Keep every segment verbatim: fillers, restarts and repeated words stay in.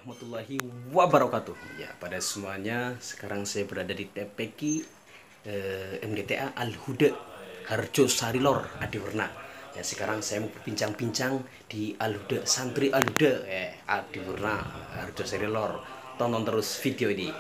warahmatullahi wabarakatuh. Ya, pada semuanya, sekarang saya berada di T P Q eh, M D T A Al-Huda Harjo Sarilor Adiwarna. Ya, sekarang saya mau berbincang-bincang di Al-Huda, santri Al-Huda eh Adiwarna Harjo Sarilor. Tonton terus video ini.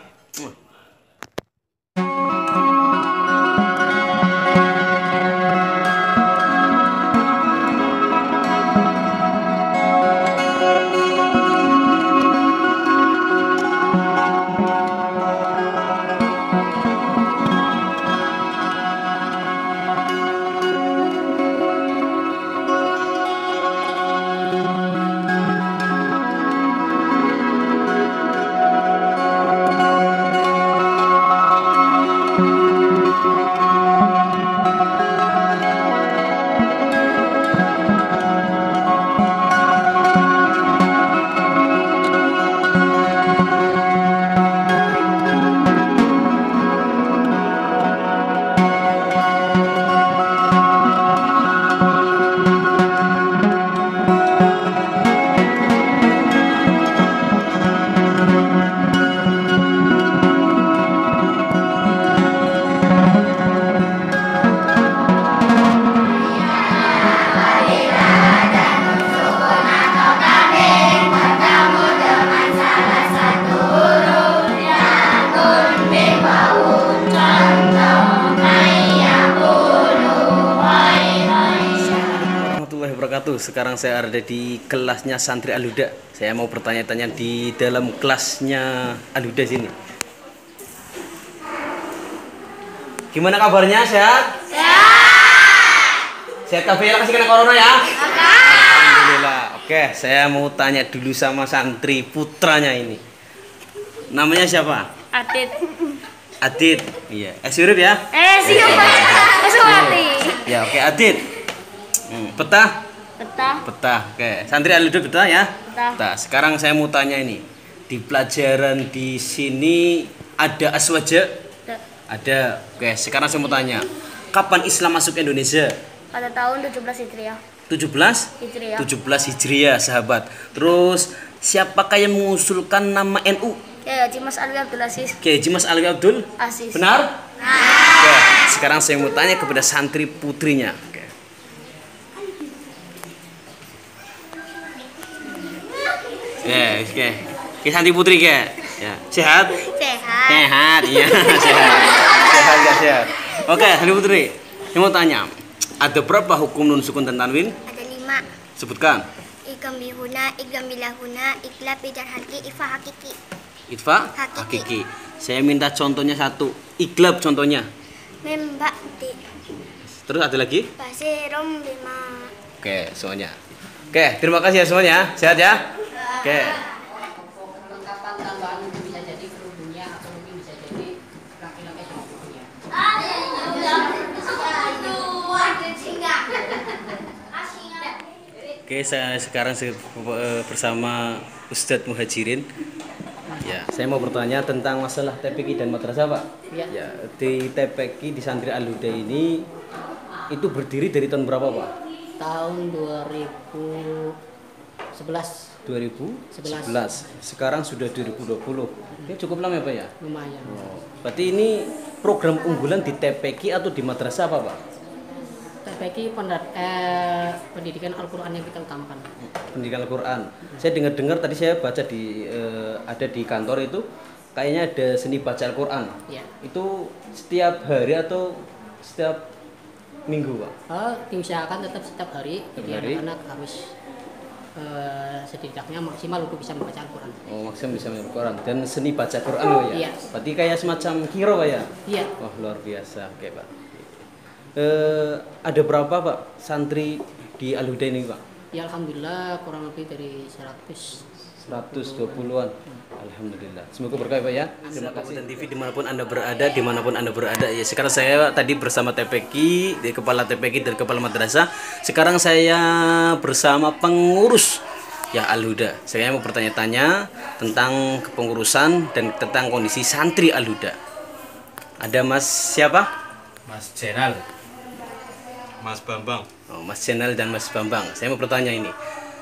Sekarang saya ada di kelasnya santri Al-Huda. Saya mau bertanya-tanya di dalam kelasnya Al-Huda sini. Gimana kabarnya? Sehat? Sehat. Sehat kabeh kasih kena corona ya? Alhamdulillah. Oke, saya mau tanya dulu sama santri putranya ini. Namanya siapa? Adit. Adit. Iya. Eh surip ya? Eh siapa? Suwati. Ya, oke Adit. Hmm, betah? Betah. Betah. Oke, santri Al-Huda betah ya? Betah. Betah. Sekarang saya mau tanya ini. Di pelajaran di sini ada aswaja? Ada. Oke, sekarang saya mau tanya. Kapan Islam masuk ke Indonesia? Pada tahun tujuh belas Hijriah. tujuh belas? Hijriah. tujuh belas Hijriah, sahabat. Terus siapakah yang mengusulkan nama N U? Ya, Haji Mas Alwi Abdul Aziz. Oke, Haji Mas Alwi Abdul Aziz. Benar? Nah. Oke, sekarang saya mau tanya kepada santri putrinya. Oke. Ya, oke. Oke, santri putri ke? Ya, sehat? Sehat. Sehat, iya, sehat. Sehat, ya, sehat. Oke, santri putri. Saya mau tanya, ada berapa hukum nun sukun dan tanwin? Ada lima. Sebutkan. Ikam bihuna, ikam bilahuna, iklab bijar haki, ifa hakiki. Itfa hakiki. Saya minta contohnya satu. Iglab contohnya. Membakti. Terus ada lagi? Basirum bima. Oke, semuanya. Oke, terima kasih ya semuanya. Sehat ya? Oke. Kelengkapan tambahan bisa jadi kerudungnya atau mungkin bisa jadi laki-laki dan ibunya. Oke, saya sekarang bersama Ustadz Muhajirin. Ya, saya mau bertanya tentang masalah T P Q dan madrasah, Pak. Ya. Ya, di T P Q di santri Al-Huda ini itu berdiri dari tahun berapa, Pak? Tahun dua ribu sebelas. dua ribu sebelas. Sekarang sudah dua ribu dua puluh. Ya, cukup lama ya, Pak ya? Lumayan. Oh, berarti ini program unggulan di T P Q atau di madrasah apa, Pak? T P Q eh, pendidikan Al-Quran yang kita utamakan. Pendidikan Al-Quran. Saya dengar-dengar tadi saya baca di eh, ada di kantor itu kayaknya ada seni baca Al-Quran. Ya. Itu setiap hari atau setiap minggu, Pak? Oh, diusahakan tetap setiap hari. Setiap Jadi hari. anak-anak harus eh, setidaknya maksimal untuk bisa membaca Al-Quran. Oh, maksudnya bisa membaca Al-Quran dan seni baca Quran loh ya. Iya. Berarti kayak semacam kiro, Pak ya? Iya. Wah, luar biasa. Oke, Pak. Eh, ada berapa, Pak, santri di Al-Huda ini, Pak? Ya alhamdulillah kurang lebih dari seratus. seratus dua puluhan. Alhamdulillah. Semoga berkah, Pak ya. Terima kasih. Dan T V dimanapun Anda berada, dimanapun Anda berada. Ya, sekarang saya tadi bersama T P Q, di kepala T P Q dan kepala madrasah. Sekarang saya bersama pengurus ya Al-Huda. Saya mau bertanya-tanya tentang kepengurusan dan tentang kondisi santri Al-Huda. Ada Mas siapa? Mas Jenal, Mas Bambang. Oh, Mas Jenal dan Mas Bambang. Saya mau bertanya ini.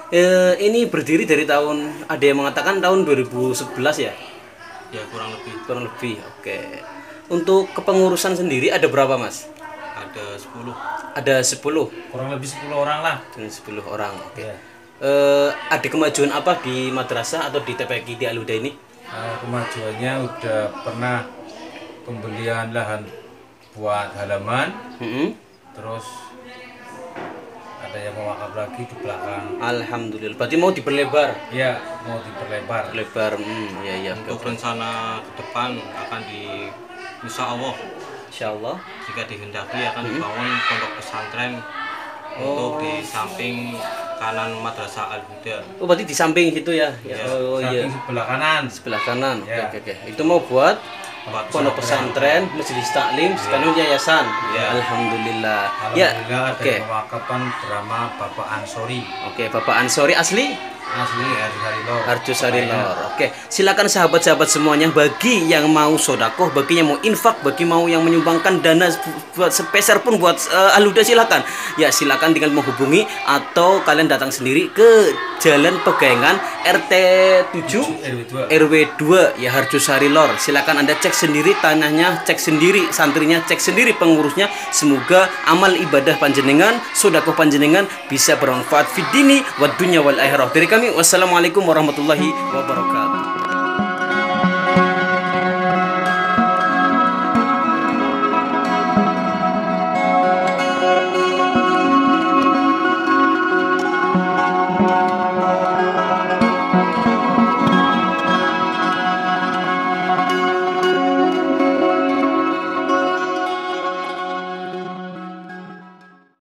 Eh, ini berdiri dari tahun, ada yang mengatakan tahun dua ribu sebelas ya? Ya kurang lebih Kurang lebih, oke. Untuk kepengurusan sendiri ada berapa mas? ada sepuluh. Ada sepuluh. Kurang lebih sepuluh orang lah. Dan sepuluh orang, oke. Ya. Eh, ada kemajuan apa di madrasah atau di T P Q di Al Huda ini? Nah, kemajuannya udah pernah pembelian lahan buat halaman, Mm-mm. terus ada yang mau wakaf lagi di belakang. Alhamdulillah. Berarti mau diperlebar? Ya, mau diperlebar. Lebar, hmm, ya ya. Untuk rencana ke depan akan di insya Allah Insya Allah. jika dihendaki akan dibangun pondok pesantren untuk di samping kanan Madrasah Al Huda. Oh, berarti di samping situ ya? Ya. Ya, Oh iya. Samping sebelah kanan. Sebelah kanan. Oke, Ya. oke, oke. Itu mau buat Buat pondok pesantren, majelis taklim, sekalian yayasan. Ya. Alhamdulillah. Ya. Alhamdulillah ada Oke. pewakapan drama Bapak Ansori. Oke, Bapak Ansori asli Asli Harjo Sarilor. Harjo Sarilor. Oke, silakan sahabat-sahabat semuanya, bagi yang mau sodakoh, bagi yang mau infak, bagi mau yang menyumbangkan dana buat sepeser pun buat uh, Al Huda, silakan. Ya, silakan tinggal menghubungi atau kalian datang sendiri ke Jalan Pegangan R T tujuh R W dua. R W dua ya Harjo Sarilor. Silakan Anda cek sendiri tanahnya, cek sendiri santrinya, cek sendiri pengurusnya. Semoga amal ibadah panjenengan, sodakoh panjenengan bisa bermanfaat fid dini wad dunya wal akhirah. Dari kami, wassalamualaikum warahmatullahi wabarakatuh.